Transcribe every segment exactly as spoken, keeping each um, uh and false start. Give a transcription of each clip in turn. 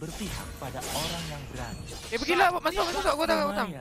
berpihak pada orang yang berani. Eh pergilah, masuk masuk masuk gua tangkap hutang.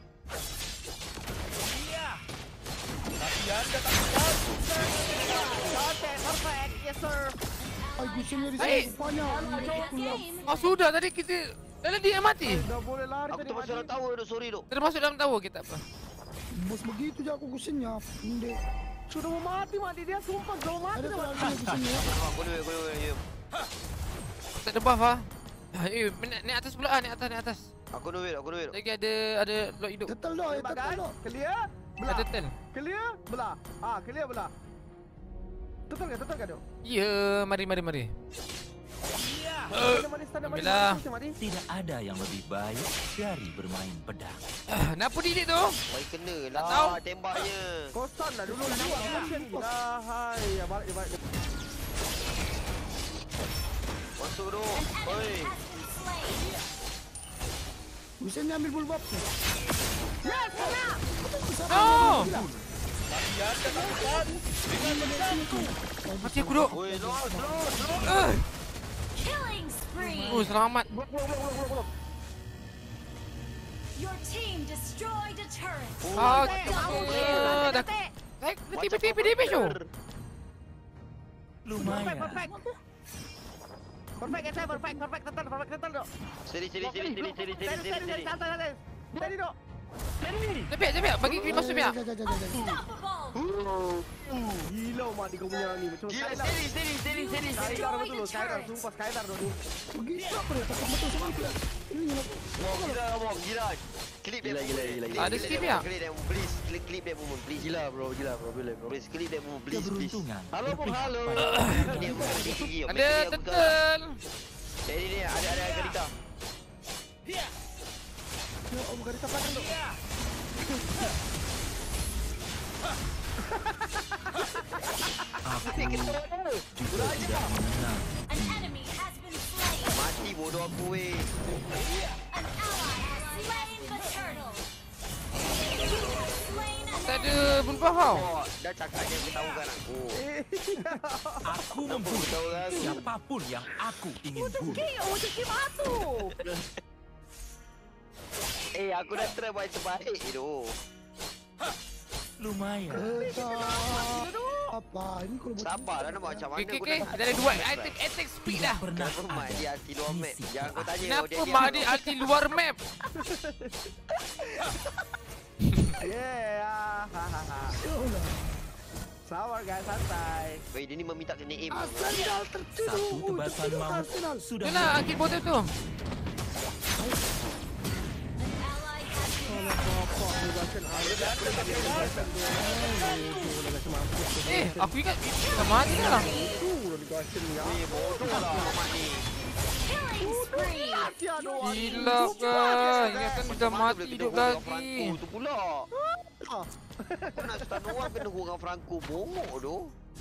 Iya. Tapi anda tak tahu. Okay, perfect. Yes sir. Ay, gusto niya rin Ay! sa Espanya. Oh sudah tadi kita dah dia mati. Dah boleh lari Aku tadi. termasuk dalam tower tu, sorry tu. Termasuk dalam tower kita apa? Bos begitu je aku gusto niya. Hindi. Sudah mau mati mati dia sumpah jauh mati Ada dia. talaga niya gusto niya. Ah, kau ni, kau ni. Tak ada buff ah. Ah, eh, naik, naik atas pula ah, naik atas, naik atas. Aku ni, aku ni. Lagi ada ada lot hidup. Tetal dah, eh, tetal dah. Clear? Belah. Ada ten. Clear? Belah. Ah, clear belah. Total ke? Total ke tu? Ya, mari mari mari. Stand mari, stand mari. Alhamdulillah. Mari. Tidak ada yang lebih baik dari bermain pedang. Ah, kenapa didik tu? Baik kena Tak tahu. lah tembaknya. Kau stand lah dulu nak buat action gila. Hai, ya balik ya balik. Masuk tu. Oi. Gusto niya ambil bulbap. Yes, kena. Oh! Tapi anda tak tahu. Dengan pedangku. Mati aku duk. Oi, los, los, los. Eh. Killing spree. Oh, selamat. Blok blok blok blok blok. Your team destroyed a turret. Ah, Double eh, dah. kill. Eh, peti peti peti peti tu. Lumayan. Perfect. Perfect, saya perfect, perfect, total, perfect, total dok. Sini, sini, sini, sini, sini, sini, sini, sini. Santai, santai. Sini dok. Sini. Cepat cepat bagi green masuk pihak. Jajah, jajah, jajah. Unstoppable. Gila mati kau punya ni. Macam Gila, Skydar. sini, sini, sini, sini, sini. Skydar betul loh, Skydar. Sumpah Skydar dok. Begitu apa dia? Takut betul sama dia. Ini yang aku. Wah, gila, bom, gila. Klip dia, gila, gila, gila. Ada skip ya? Klip dia, please. Klip, klip dia, bom, please. Gila, bro, gila, bro, boleh, bro. Please, klip dia, bom, please, please. Keberuntungan Halo, bom, berpihak halo. pada Ini bukan di sini. Ada tetel. Jadi ni ada ada Garita. Dia. Ya, om garis belakang dok. aku juga tidak mengenal. An enemy has been slain. Mati bodoh aku weh. An ally has slain the turtle. You have slain an Tak ada pun kau. Oh, dah cakap dia ketahukan aku. Aku membunuh Tahu kan? siapapun yang aku ingin bunuh. Oh, cekik batu. Eh, aku dah try buat terbaik tu. Lumayan. Tetap. Apa? Ini kalau buat Sabarlah nak buat macam mana. Okey okey, kita ada dua item attack speed dah. Pernah Kenapa mak ada dia anti luar map? misi Jangan kau tanya. Kenapa mak dia anti luar map? Yeah. Sabar guys, santai. Weh, dia ni meminta kena aim. Arsenal tertidur. satu tebasan Tertidur maut Arsenal. sudah Itulah akib botol tu. An ally has been Eh, aku ingat dah mati dah. Weh, bodoh lah mak ni. killing spree. Gila kan. Ingatkan dah mati hidup lagi. Franco tu pula. Kau nak stun orang kena orang Franco bongok tu.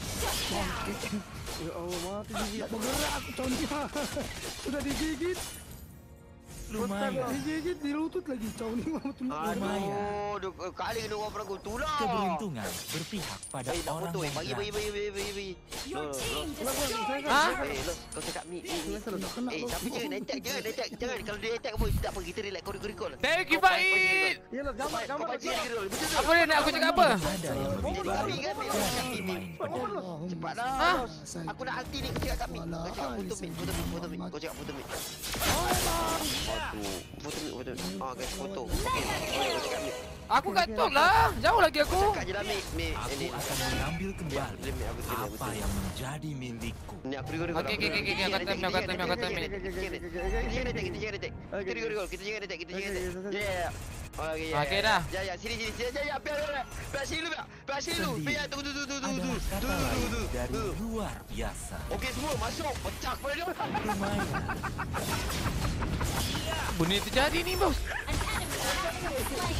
Ya Allah, mati gigit. Tak bergerak aku tahun dia. Sudah digigit. lumayan. Digigit di lutut lagi. Tahun ni mama tu. Aduh, duk kali kena orang Franco tu lah. Keberuntungan berpihak pada Eh, nak orang foto eh. yang Bagi, bagi, berani. bagi, bagi, bagi. Your Los, team los. destroyed Ha? a Eh, turret. Los, kau cakap ni, ni, ni. Kena Eh, bos. tapi jangan attack, jangan attack, jangan. Kalau dia attack apa, tak apa, kita relax, kau recall, recall. Thank you Kau fight, Faid. fight, Ya lah, gambar, Kau gambar. fight, dia recall. Betul tak? Apa dia nak aku cakap apa? Ada yang lebih Jadi baik kami kan, dari kami bermain pedang. Cepatlah, Ha? Los. Aku nak ulti ni, kau cakap kami. Kau cakap foto mid, foto mid, foto mid. Kau cakap foto mid. Foto, foto mid, foto mid. Ah, guys, foto. Okay, kau cakap mid. Aku kat top lah. Jauh lagi aku. Cakap je lah mid, mid. Aku Ini, akan mengambil kembali Dia mid, aku kena, aku apa kena. yang menjadi milikku. Ni aku recall, recall. Okey, okey, okey, okey, aku akan time, aku akan time, aku akan time. Kita jangan attack, kita jangan attack. Kita recall, recall. Kita jangan attack, kita jangan attack. Yeah. Okay, ya, Okey ya, dah. Ya, ya, sini, sini, sini, ya, ya, biar, biar, biar sini dulu, biar, biar sini dulu, Sedih biar, tunggu, tunggu, tunggu, tunggu, adalah tunggu, kata tunggu, lain tunggu, dari tunggu. luar biasa. Okey, semua masuk, pecah kepala dia. Lumayan. Benda terjadi ni bos. An enemy has been slain.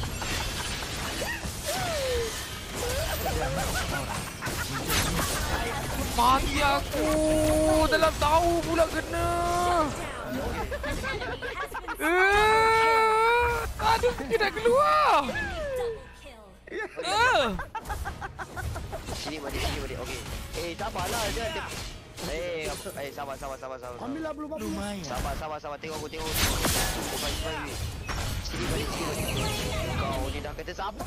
Mati aku. Dalam tahu pula kena. Eh, aduh, tidak keluar. Double kill. Eh. Sini, mari, sini, mari. Okey. Eh, sabarlah, dia, dia, Eh, apa- eh sabar sabar sabar sabar. sabar. Ambillah belum apa. Lumayan. Sabar sabar sabar tengok aku tengok. Aku balik balik. Sini balik sini balik. Kau ni dah kata sabar.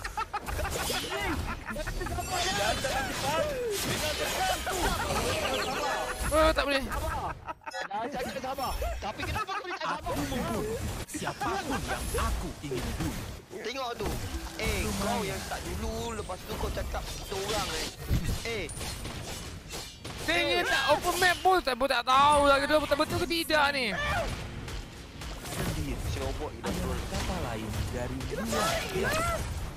Oh, tak boleh. Dah cakap sabar. Tapi kenapa kau boleh tak sabar? Siapapun yang aku ingin bunuh. Tengok tu. Eh, kau yang start dulu, lepas tu kau cakap kita orang eh. Eh, Dia tak open map pun tak pun tak tahu lah kita betul-betul ke tidak ni. Sendiri si robot kita betul. adalah kata lain dari luar biasa.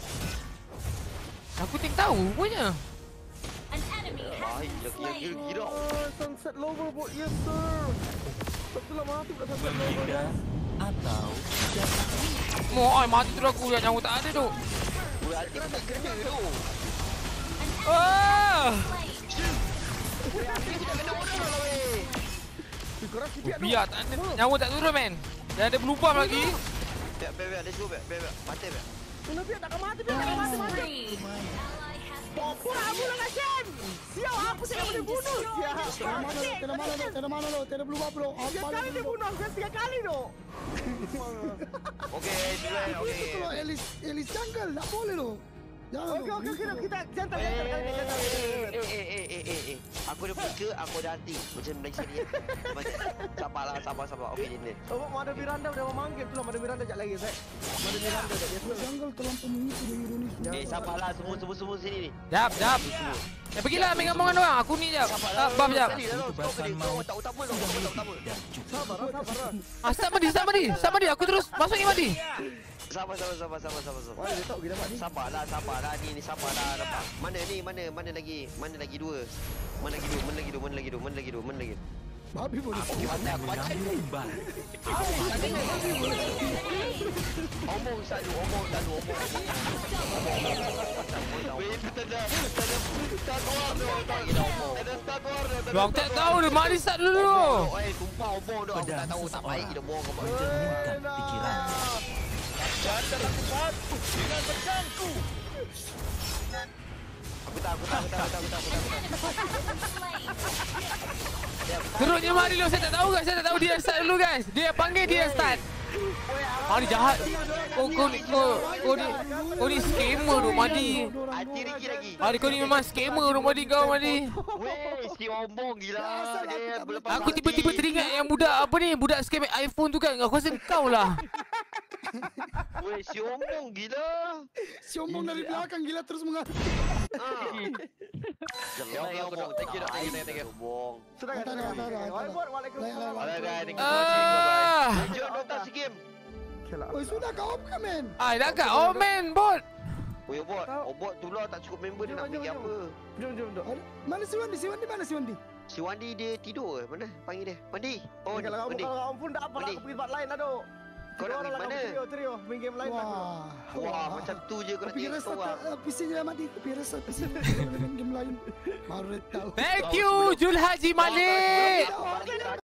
Aku tak tahu punya. An enemy has Baik, been dia slain. kira-kira. Oh, sunset lover bot. Yes, sir. Betul lah mati kat sunset lover. Menghindar atau tidak. Mau ai mati terus aku yang nyawa tak ada tu. Gue hati aku tak kena tu. Ah! Hati aku tak kena orang lah weh. Korang sipiak tu. Biar tak ada nyawa tak turun men. Dan ada berubah lagi. Biar, biar, biar. Dia suruh biar, biar, biar. Mati biar. Kena biar takkan mati. Biar takkan mati. Mati. Spree. Ally has been Apa aku lah kasihan. Sial, aku tidak boleh bunuh. Sial. Tena mana lo? Tena mana lo? Tena mana lo? Tena belum apa lo? Tiga Apa kali dia bunuh aku. Tiga kali tu. Okey, dua, okey. Itu lo Elis Elis jungle. Tak boleh lo. Jangan Okey, lo. okey, okey. Kita jantan, Eh, jantan. Kali ni jantan. eh, eh, eh, eh, eh, eh. Aku ada pika, aku ada hati. Macam Malaysia ni. Macam, sabarlah, sabar, sabar. Okey, Din, Din. Oh, Mada Miranda dah memanggil tu lah. Mada Miranda sekejap lagi, Zek. Mada Miranda sekejap. Yes, Jungle terlampau mengisi dia ironis. Eh, sabarlah. Semua, semua, semua sini ni. Jap, jap. Eh pergilah ambil gambar dengan orang. Aku ni jap. Ah, buff jap. Sekali dah, kau kena. Kau tak utama tau. Kau tak utama. Dan juga sabar, lah, sabar. lah. Ah, start mandi, start mandi. Start mandi. Aku terus masuk ni mandi. Sabar, sabar, sabar, sabar, sabar. sabar. Wah, dia tahu kita dapat ni. Sabarlah, sabarlah ni, ni sabarlah dapat. Mana ni? Mana? Mana lagi? Mana lagi dua? Mana lagi dua? Mana lagi dua? Mana lagi dua? Mana lagi dua? Mana lagi? Babi boleh. Okey, mati aku mati. mengambil kembali. Omong selalu, omong selalu, omong. Weh, tak ada, tak ada, tak keluar tu, tak ada, tak keluar tu. Lu aku tak tahu dia mandi start dulu. Oh, eh, sumpah omong tu, aku tak tahu, tak baik kita bohong kau. Mencerminkan pikiran. Jangan lakukan dengan pedangku. Aku tak, aku tak, aku tak, aku tak, aku tak, aku tak. Teruknya mari lu saya tak tahu guys. Saya tak tahu dia start dulu guys. Dia panggil dia start. Ah ni jahat. Kau kau ni kau kau ni kau ni scammer tu mandi. Hati Ricky lagi. Ah kau ni memang scammer tu mandi kau mandi. Weh, si omong gila. Dia berlepas Aku tiba-tiba teringat yang budak apa ni, budak scam iPhone tu kan. Aku rasa kau lah. Weh, si omong gila. Si omong dari belakang gila terus mengaku. Jelek omong. Thank you, thank you, thank you. Omong. Sudah kan? Tak ada, tak ada, tak ada. Waalaikumsalam. Alright, guys. Thank you for watching. Bye-bye. Ah. Jom nonton si game. Okay lah. Oh sudah kau off ke men? Ah dah kat. Oh man bot. Oh, Obot. Obot tu lah tak cukup member dia nak Jom, pergi jom, apa. Jom, jom, jom. Ada- Mana si Wandi? Si Wandi mana si Wandi? Si Wandi dia tidur ke? Mana? Panggil dia. Wandi. Oh, Kalau kamu Wandi. kalau kamu pun tak apa lah. Mandi. Aku pergi tempat lain lah, Dok. Kau nak pergi mana? Trio, trio. Main game lain lah. Wah. Wah, macam tu je kau nak Kopi tengok rasa orang. tak, P C je mati. Kopi rasa P C. Kalau main game lain. Baru dia tahu. Thank you Jul Haji Malik. Wah,